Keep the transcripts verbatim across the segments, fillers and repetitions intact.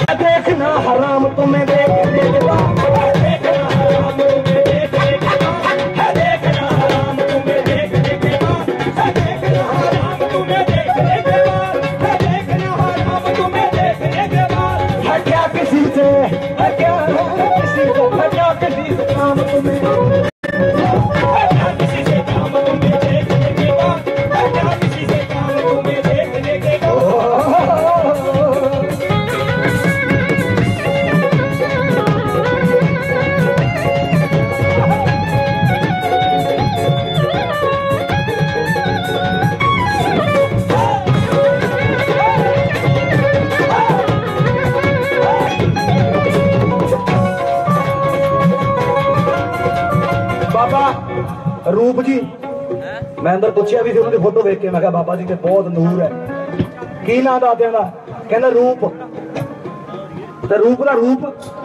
देखना हराम तुम्हें देखने के बाद, देखना हराम तुम्हें देखने के बाद, देखना हराम तुम्हें देखने के बाद, देखना हराम तुम्हें देखने के बाद, देखना हराम तुम्हें देखने के बाद। है क्या किसी से, है क्या किसी से, है क्या किसी से काम तुम्हें, है क्या किसी से काम तुम्हें देखने के बाद, है क्या किसी से काम तुम्हें देखने के बाद। रूप जी मैं अंदर पूछा भी उन्होंने फोटो देख के, मैं कहा बाबा जी के बहुत नूर है, की ना दादे का कहना रूप, तो रूप का रूप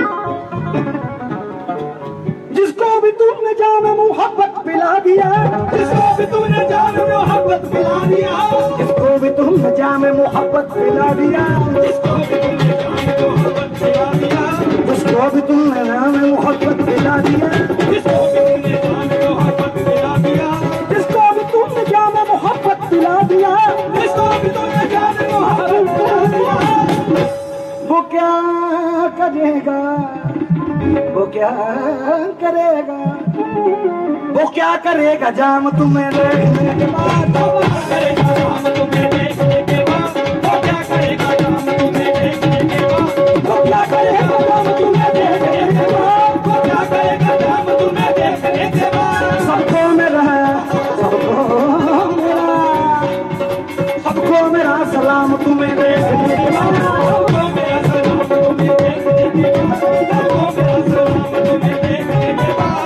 जिसको भी तुमने जान मोहब्बत पिला दिया, जिसको भी तुमने जान मोहब्बत पिला दिया, जिसको भी तुमने जान मोहब्बत पिला दिया, जिसको भी तुमने जान मोहब्बत पिला दिया, जिसको भी तुमने जान मोहब्बत पिला दिया, जिसको भी तुमने जान मोहब्बत पिला दिया, जिसको भी तुमने जान मोहब्बत पिला दिया, जिसको भी तुमने जान मोहब्बत पिला दिया, वो क्या करेगा, वो क्या करेगा, वो क्या करेगा जाम तुम्हें देखने के बाद, वो क्या करेगा जाम तुम्हें देखने के बाद, वो क्या करेगा जाम तुम्हें देखने के बाद, वो क्या करेगा जाम तुम्हें देखने के बाद, वो क्या करेगा जाम तुम्हें देखने के बाद। सबको मेरा सबको मेरा सबको मेरा सलाम तुम्हें देखने के बाद, सबको मेरा सलाम तुम्हें देखने के बाद, सबको मेरा सलाम तुम्हें देखने के बाद।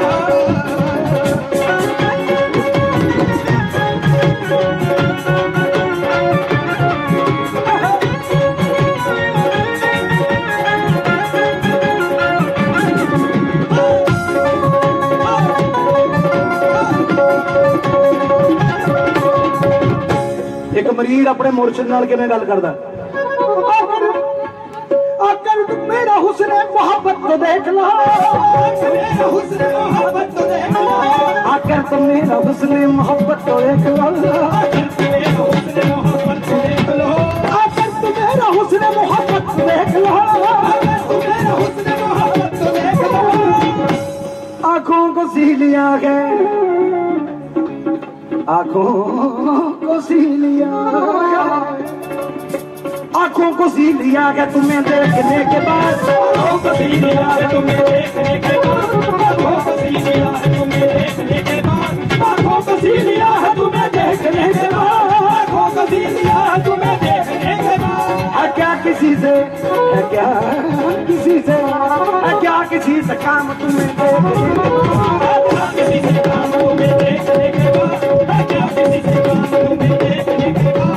एक मरीज अपने मुर्शिद नाल किवें गल करदा, आकर तुम मेरा हुस्न मोहब्बत तो देख लो, मेरा हुस्न मोहब्बत तो देख लो, आकर तुम मेरा हुस्न मोहब्बत तो देख लो, आकर तुम मेरा हुस्न मोहब्बत तो देख लो, आकर तुम मेरा हुस्न मोहब्बत तो देख लो, आकर तुम मेरा हुस्न मोहब्बत तो देख लो। आंखों को सी लिया है, आंखों को सी लिया, आंखों को सी लिया है तुम्हें देखने के बाद, आंखों को सी लिया है तुम्हें देखने के बाद, आंखों को सी लिया है तुम्हें देखने के बाद, आंखों को सी लिया है तुम्हें देखने के बाद, आंखों को सी लिया है तुम्हें देखने के बाद। है क्या किसी से, है क्या किसी से, है क्या किसी से काम तुम्हें देखने के बाद, है क्या किसी से काम तुम्हें देखने के बाद, है क्या किसी से काम तुम्हें देखने के बाद।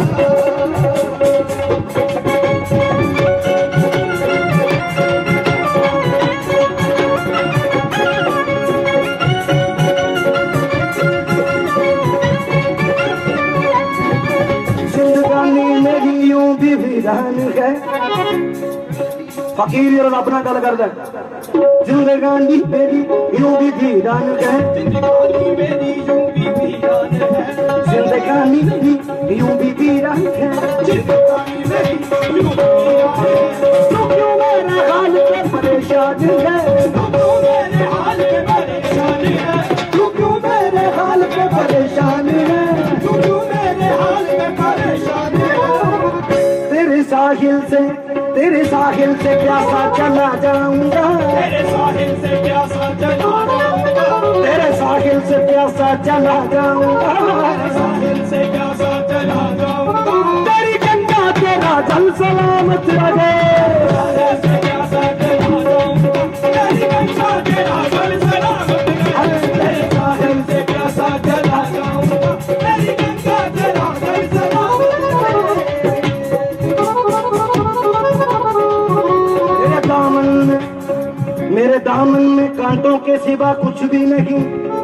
फकीर और अपना गल करदा, जिंदगानी मेरी यूं भी वीरान है, जिंदगानी मेरी यूं भी वीरान है, जिंदगानी मेरी यूं भी वीरान है, जिंदगानी मेरी यूं भी वीरान है। तू क्यों मेरे हाल पे परेशान है, तू क्यों मेरे हाल पे परेशान है, तू क्यों मेरे हाल पे परेशान है, तू क्यों मेरे हाल पे परेशान है। तेरे साहिल से, तेरे साहिल से प्यासा चला जाऊंगा, तेरे साहिल से प्यासा चला जाऊंगा, तेरे साहिल से प्यासा चला जाऊंगा, तेरे साहिल से प्यासा चला जाऊंगा। तेरी गंगा तेरा जल सलामत रहे, तेरे से प्यासा चला जाऊंगा, तेरी गंगा तेरा जल सलामत रहे, तेरे साहिल से प्यासा चला जाऊंगा, तेरी गंगा तेरा जल सलामत रहे। मेरे दामन में कांटों के सिवा कुछ भी नहीं,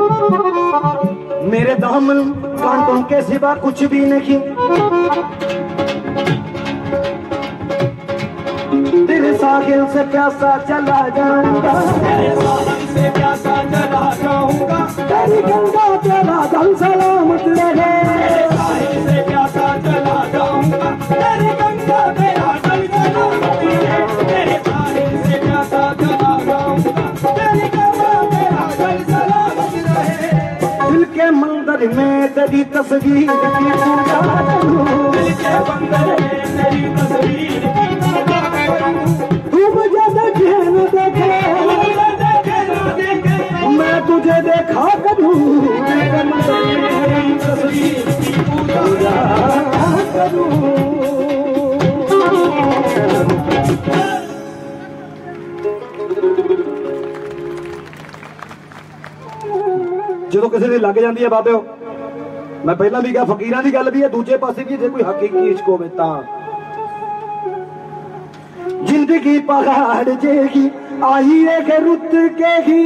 मेरे दामन कांटों के सिवा कुछ भी नहीं, तेरे तेरे साहिल से प्यासा चला जाऊंगा, तेरे साहिल से प्यासा चला जाऊंगा, तेरी गंगा तेरा जल सलामत रहे, तेरे साहिल से प्यासा चला जाऊंगा, तेरी गंगा तेरा जल सलामत रहे, तेरे साहिल से प्यासा चला जाऊंगा, तेरी गंगा तेरा जल सलामत रहे। दिल के मंदिर में तेरी तस्वीर की पूजा करूं, दिल के मंदिर में तेरी तस्वीर की पूजा करूं, तू मुझे देखे न देखे, देखे न देखे, मैं तुझे देखा करूं, तेरे मंदिर में तेरी तस्वीर की पूजा करूं। जो किसी की लग जाती है बाबे, मैं पहला भी कहा फकीरां की गल भी है, दूजे पासे भी जो कोई हकीकी इश्क होवे तां जिंदगी पहाड़ जेगी आई है रुत के ही,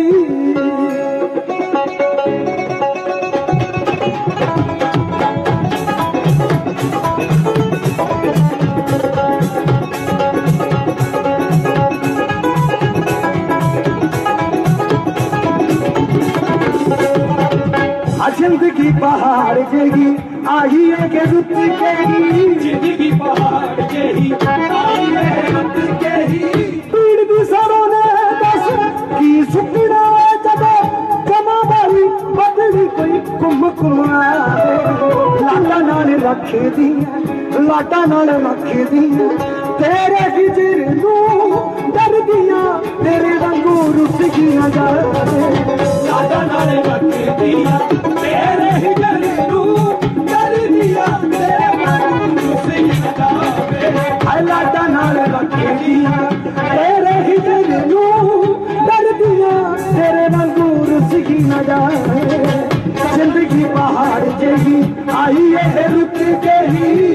जिंदगी पहाड़ जेगी आई है के रुत के ही, जिंदगी पहाड़ जेगी आई है रुत के ही, पीड़ दी सरों ने दस की सुकड़ा जब कमा बारी बदली कोई कुम कुमा, लाटा नाल रखे दी लाटा नाल रखे दी, तेरे हिजर नू डर दिया तेरे रंगू रुस गिया जा, लाटा नाल रखे दिया तेरे हिजर नू डर दिया तेरे रंगू रुस गिया जा, लाटा नाल रखे दिया तेरे हिजर नू डर दिया तेरे रंगू रुस गिया जा, जिंदगी पहाड़ जेगी आई है रुक के ही।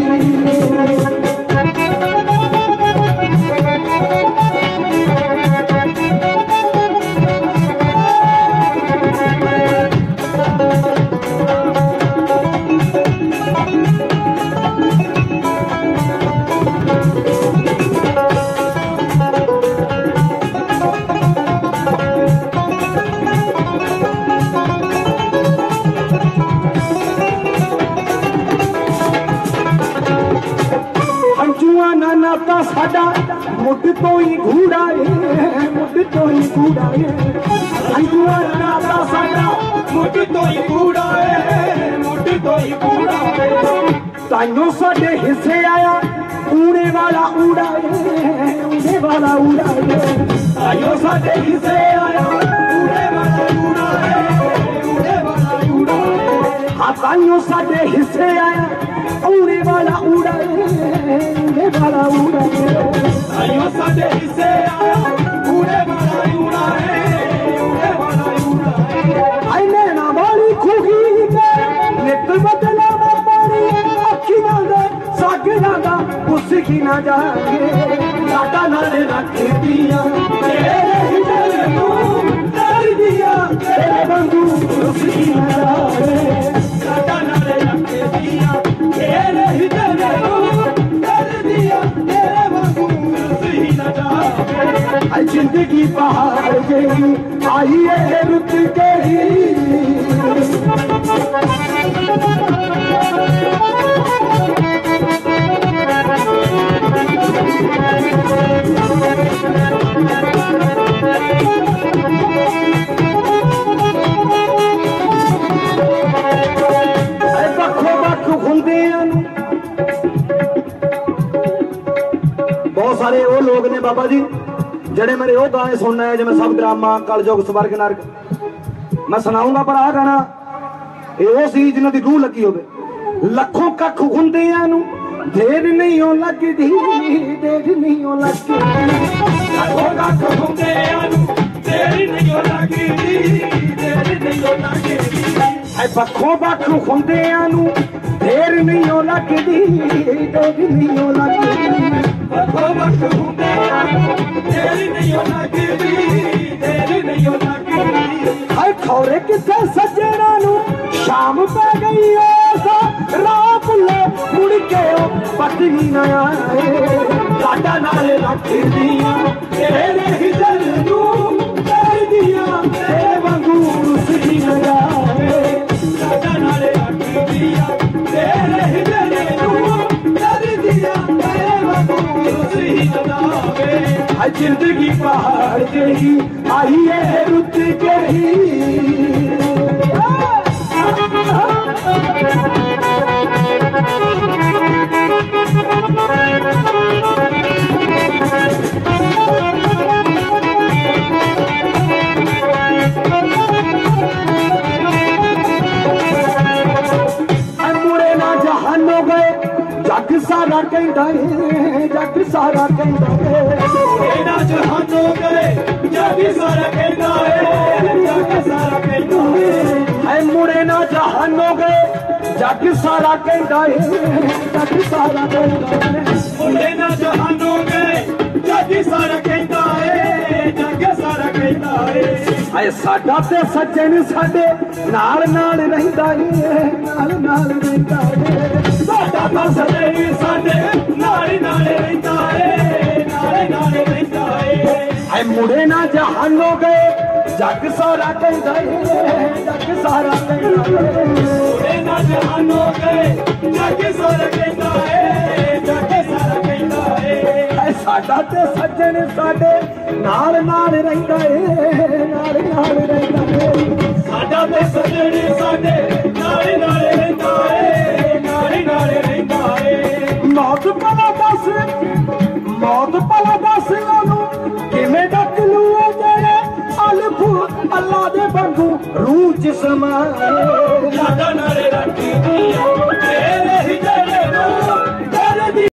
नाता साडा मुड तो ही घूड़ा है, मुड तो ही घूड़ा है, अंजुआ नाता साडा मुड तो ही घूड़ा है, मुड तो ही घूड़ा है, ताइयों साडे हिस्से आया ऊड़े वाला उड़ा है, ऊड़े वाला उड़ा है, ताइयों साडे हिस्से आया ऊड़े वाला उड़ा है, ऊड़े वाला उड़ा है, हाँ ताइयों साडे हिस्से आया ऊड़े वाला उड़ा है, ऊड़े वाला उड़ा है, ताइयों साडे हिस्से आया ऊड़े वाला उड़ा है, ऊड़े वाला उड़ा है, आई नैना वाली खूही ते नित बदला ना पानी अखियां दे सागरां दा उस की ना जाके, लाटा नाल रखे दिया तेरे हिजर नू डर दिया तेरे वांगू उस की ना जाके, लाटा नाल रखे दिया तेरे हिजर नू डर दिया तेरे वांगू उस की ना जाके, जिंदगी पहाड़ जेगी आई है रुक के ही। बहुत सारे वो लोग ने बाबा जी जड़े मेरे वो गाने सुनना है जिमें सब ड्रामा कलयुग स्वर्ग नरक मैं सुनाऊंगा, पर आ गाना ये सी जिन्हों की रूह लगी होवे, लखों कख हुंदियां नू देर नहीं हो लगदी, देर नहीं हो लगदी, लखों कख हुंदियां नू देर नहीं हो लगदी, देर नहीं हो लगदी, ऐ बखों बख हुंदियां नू देर नहीं हो लगदी, देर नहीं हो लगदी, बखों बख हुंदियां नू देर नहीं हो लगदी, देर नहीं हो लगदी, हाय खौरे किथे सज्जणा नू शाम पै गई ओ सा राह भुल्ले मुड़ के ओ पटनी ना आए। लाडा नाल रखदियां तेरे ही दिल नूं करदियां तेरे वांगू रुसदी न जावे लाडा नाल रखदियां तेरे ही दिल नूं करदियां तेरे वांगू रुसदी न जावे जिंदगी पहाड़ गई आई है रुत गई मुड़े ना जहान हो गए जग सारा कहता है जग सारा कहता है मुड़े ना जहान हो गए जग सारा कहता है जग सारा कहता है मुड़े ना जहान हो गए जग सारा कहता है जग सारा कहता है मुड़े ना जहान हो गए जग सारा कहता है जग सारा कहता है आए साडा ते सज्जन साडे नाल नाल रहिंदा है नाल नाल रहिंदा है साडा ते सज्जन साडे नाल नाल रहिंदा है नाल नाल रहिंदा है आए मुड़े ना जहान हो गए जग सारा कहता है जग सारा कहता है मुड़े ना जहान हो गए जग सारा कहता है जग सारा कहता है साडा ते सज्जन साडे नाल नाल रहिंदा है नाल नाल रहिंदा है साडा ते सज्जन साडे नाल नाल रहिंदा है नाल नाल रहिंदा है मौत भला दस मौत भला दस ओनू किवें डक लू जेड़े अल्फ अल्लाह दे वांगू रूह जिस्म लाडा नाल रखदी